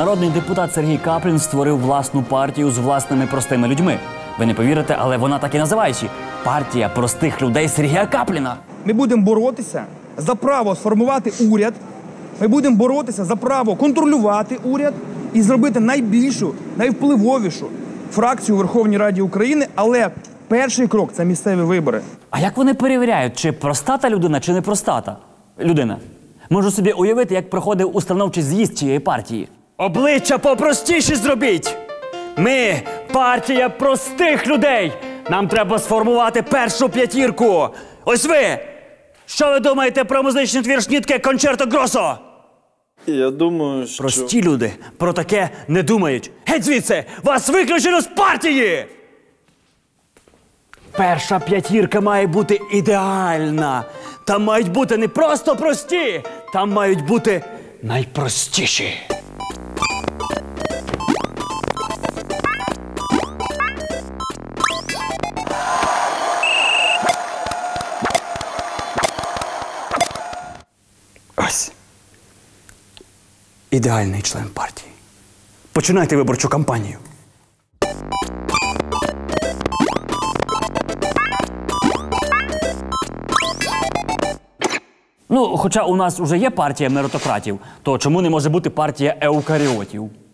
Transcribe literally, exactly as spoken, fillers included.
Народний депутат Сергій Каплін створив власну партію з власними простими людьми. Ви не повірите, але вона так і називається – партія простих людей Сергія Капліна. Ми будемо боротися за право сформувати уряд, ми будемо боротися за право контролювати уряд і зробити найбільшу, найвпливовішу фракцію у Верховній Раді України, але перший крок – це місцеві вибори. А як вони перевіряють, чи проста та людина, чи не проста та людина? Можу собі уявити, як проходив установчий з'їзд цієї партії. Обличчя попростіші зробіть! Ми – партія простих людей! Нам треба сформувати першу п'ятірку! Ось ви! Що ви думаєте про музичний твір Шнітке «Кончерто Гросо»? Я думаю, що... Прості люди про таке не думають. Геть звідси! Вас виключено з партії! Перша п'ятірка має бути ідеальна. Там мають бути не просто прості, там мають бути найпростіші. Ось. Ідеальний член партії. Починайте виборчу кампанію. Ну, хоча у нас уже є партія меритократів, то чому не може бути партія еукаріотів?